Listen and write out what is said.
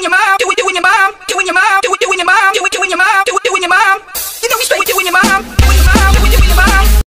your mom, do it in your mom, do it in your mom, do it in your mom, do it in your mom, do it in your mom. You know we straight doing your mom, doing your mom, do it in your mom.